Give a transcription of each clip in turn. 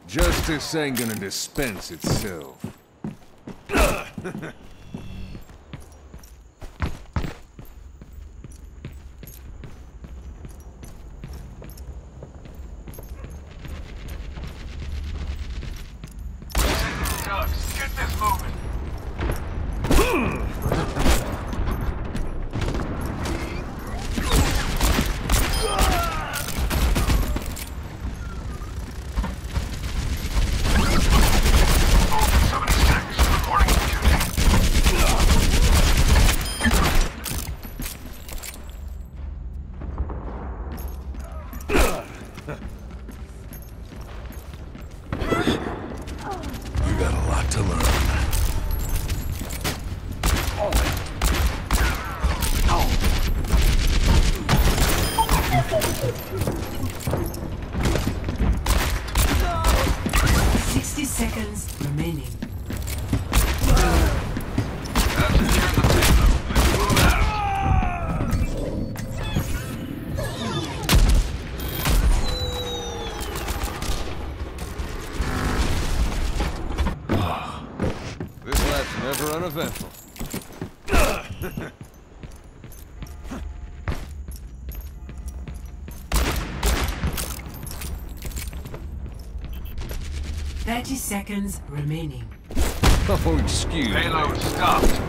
Justice ain't gonna dispense itself. Ducks, get this moving. You got a lot to learn. 60 seconds remaining. This lap's never uneventful. 30 seconds remaining. Oh, excuse me. Payload stopped.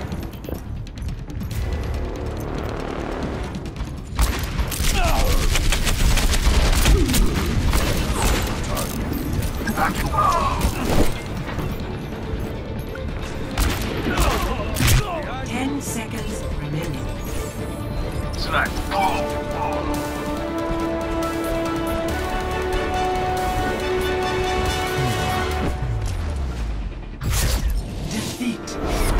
Ten seconds remaining. Select. Defeat.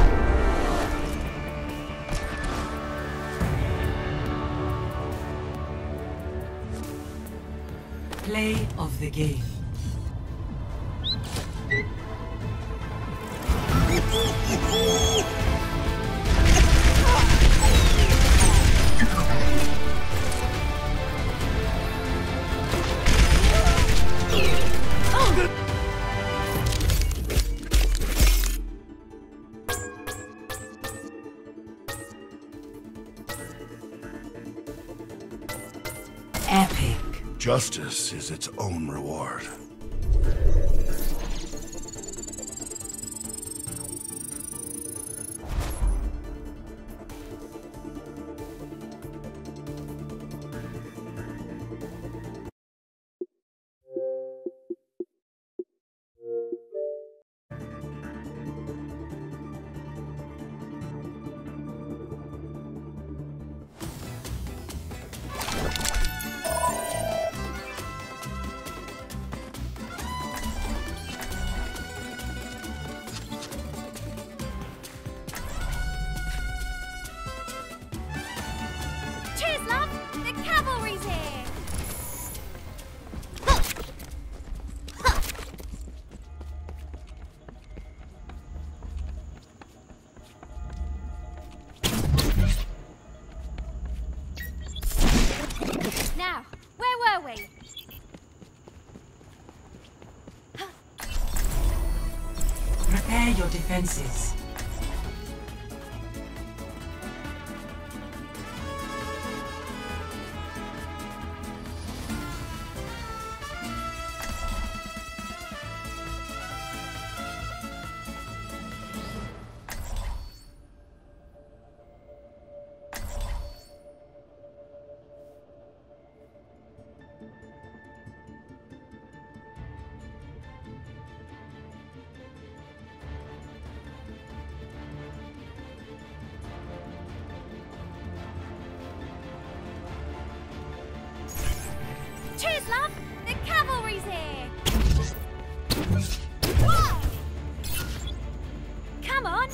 Play of the game. Epic. Justice is its own reward. Cheers, love! The cavalry's here! Now, where were we? Prepare your defenses. Cheers, love! The cavalry's here! Come on!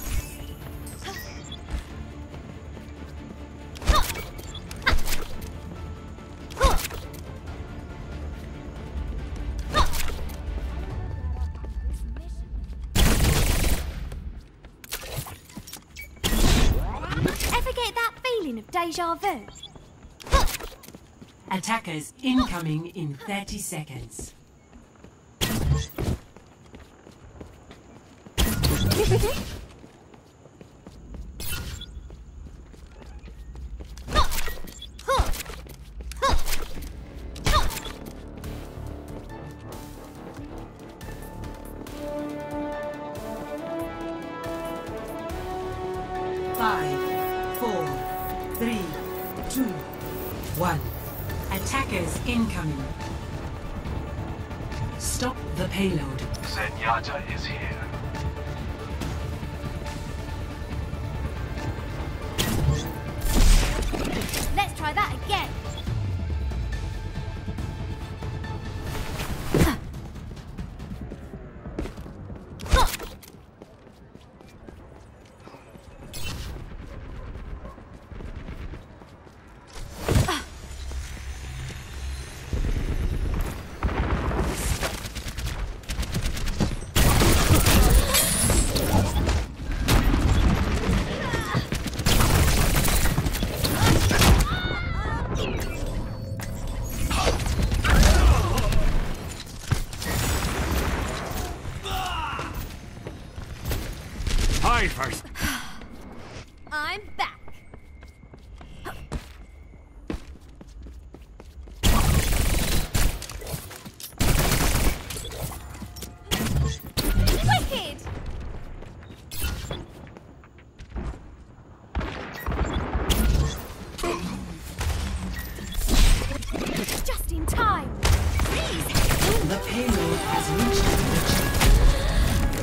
Ever get that feeling of deja vu? Attackers incoming in 30 seconds. Five, 4, 3, 2, 1. Attackers incoming. Stop the payload. Zenyatta is here. Let's try that again. Hide first. I'm back. Wicked! Just in time. Please. The payload has reached the chip.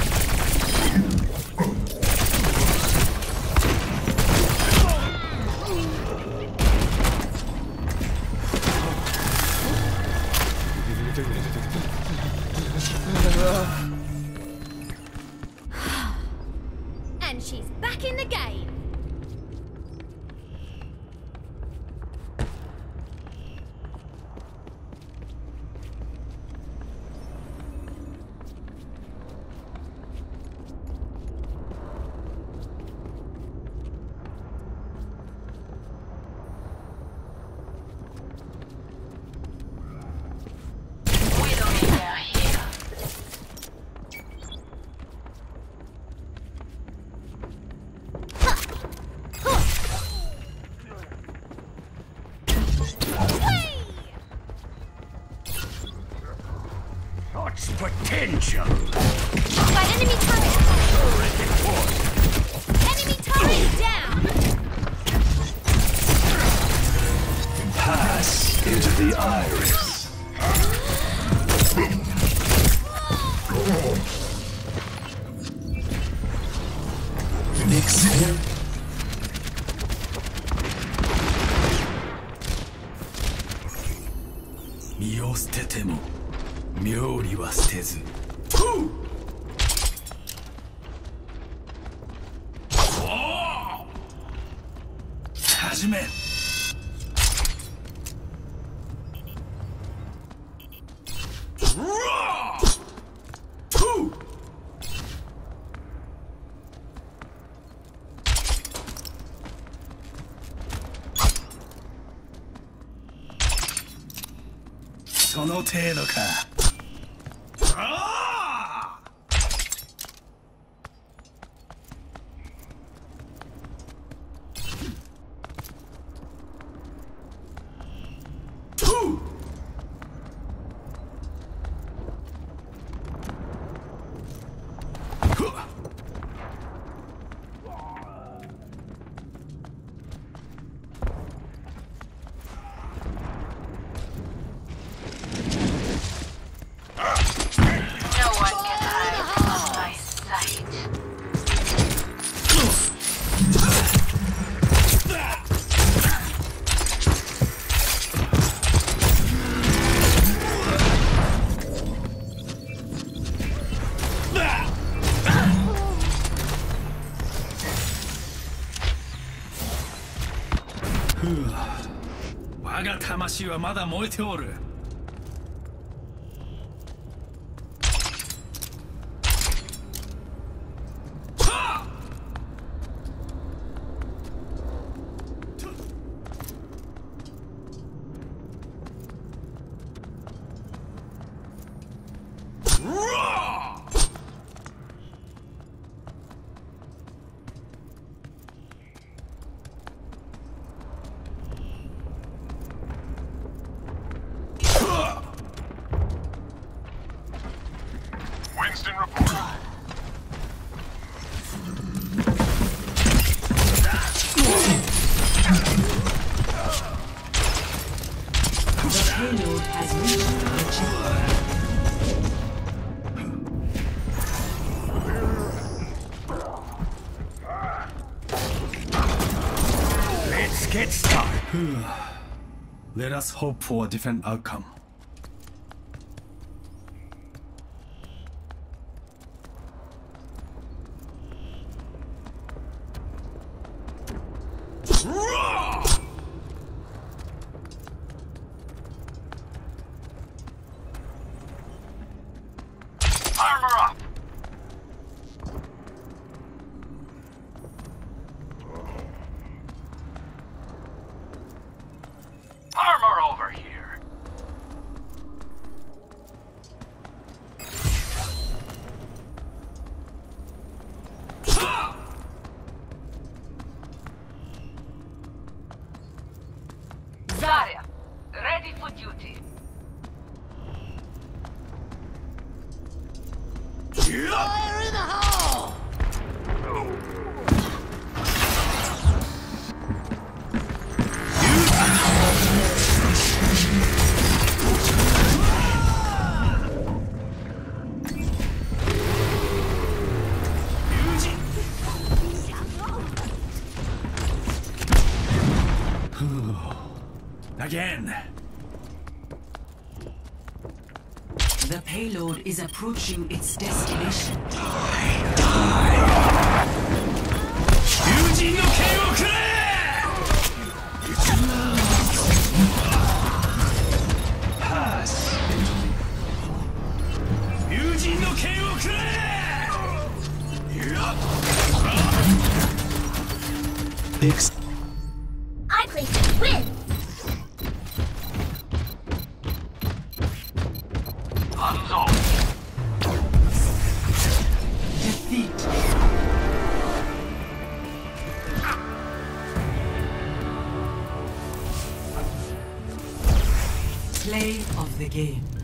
And she's back in the game. Such potential! By enemy turret. Enemy turret down. Pass into the iris. Mixing.身を捨てても妙理は捨てず。始め。その程度か。我が魂はまだ燃えておる。 Houston reporting. The payload has reached the checkpoint. Let's get started. Let us hope for a different outcome. Armor up! Armor over here! Zarya, ready for duty. Again. The payload is approaching its destination. 友人の剣をくれ友人の剣をくれ I placed a win. Hanzo! Defeat. Play of the game.